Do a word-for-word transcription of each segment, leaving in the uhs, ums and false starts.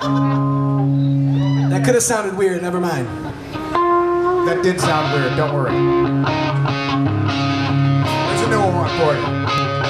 That could have sounded weird, never mind. That did sound weird, don't worry. There's a new one for you.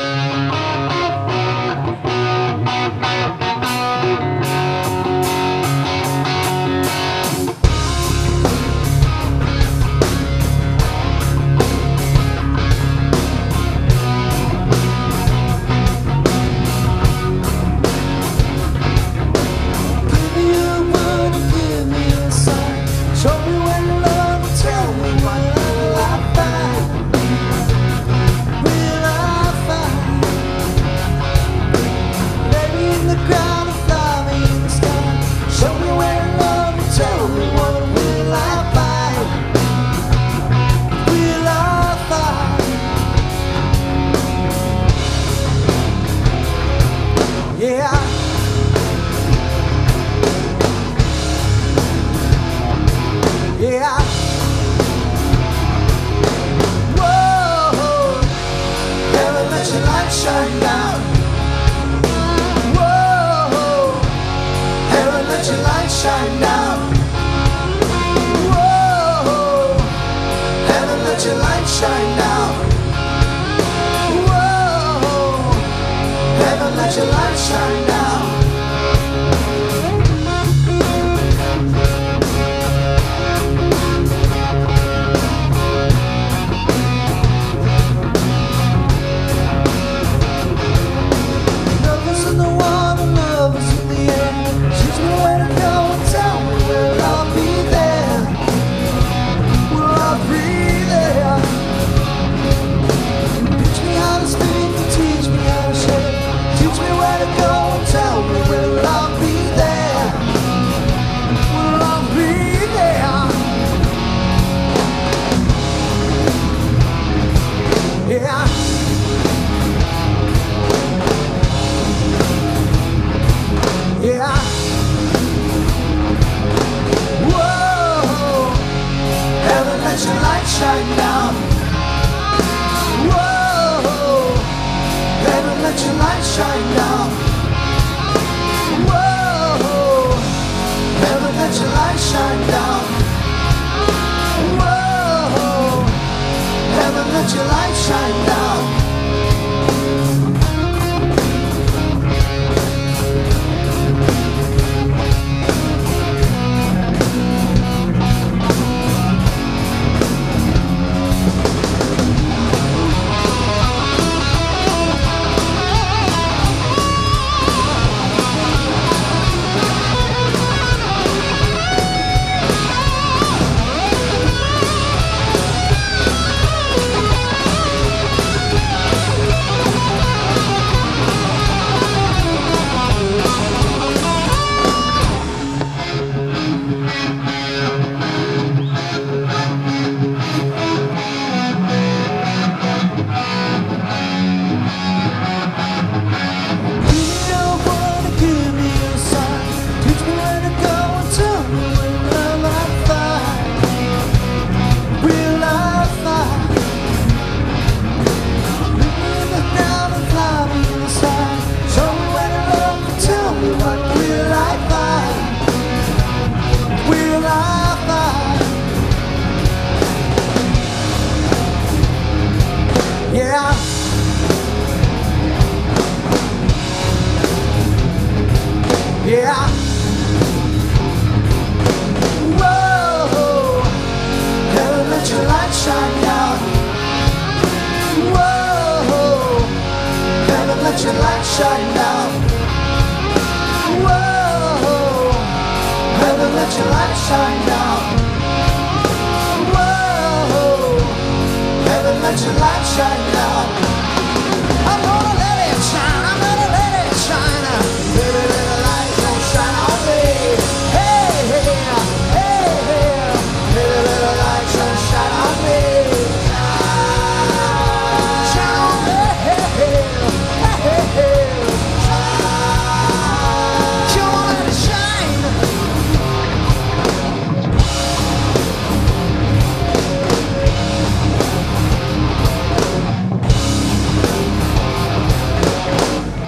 Yeah. Yeah. Whoa. Never let your light shine down. Whoa. Never let your light shine down. Whoa. Never let your light shine down. Whoa. Never let your light shine down. Yeah. Yeah. Whoa. Never let your light shine down. Whoa. Never let your light shine down. Whoa. Never let your light shine down. Whoa. Never let your light shine down. Yeah. Yeah. Whoa. Never let your light shine down. Whoa. Never let your light shine down. Whoa. Never let your light shine down. Whoa. Never let your light shine down.